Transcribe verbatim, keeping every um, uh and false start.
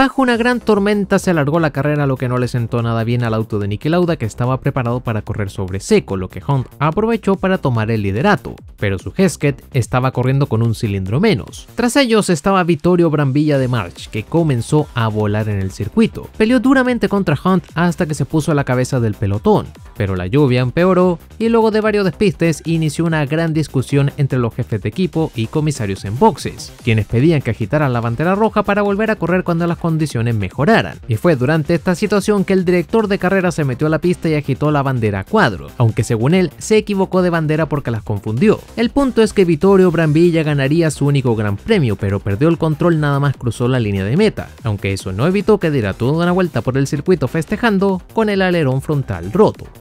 Bajo una gran tormenta se alargó la carrera, lo que no le sentó nada bien al auto de Niki Lauda, que estaba preparado para correr sobre seco, lo que Hunt aprovechó para tomar el liderato, pero su Hesketh estaba corriendo con un cilindro menos. Tras ellos estaba Vittorio Brambilla de March, que comenzó a volar en el circuito. Peleó duramente contra Hunt hasta que se puso a la cabeza del pelotón, pero la lluvia empeoró y luego de varios despistes inició una gran discusión entre los jefes de equipo y comisarios en boxes, quienes pedían que agitaran la bandera roja para volver a correr cuando las condiciones mejoraran. Y fue durante esta situación que el director de carrera se metió a la pista y agitó la bandera a cuadro, aunque según él se equivocó de bandera porque las confundió. El punto es que Vittorio Brambilla ganaría su único gran premio, pero perdió el control nada más cruzó la línea de meta, aunque eso no evitó que diera toda una vuelta por el circuito festejando con el alerón frontal roto.